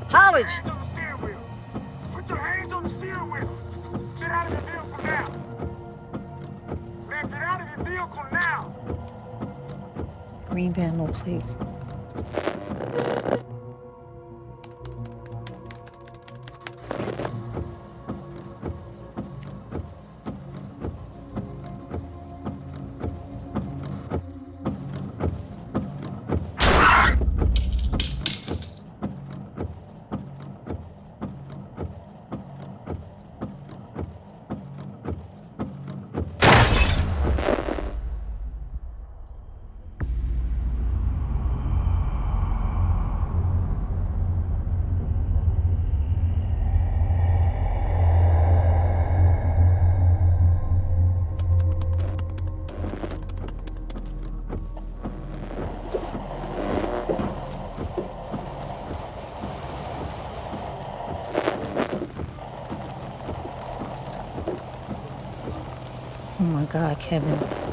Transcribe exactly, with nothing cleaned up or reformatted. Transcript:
College! Put your hands on the steering wheel. Get out of the vehicle now. Man, get out of the vehicle now. Green van, no plates. Oh my God, Kevin.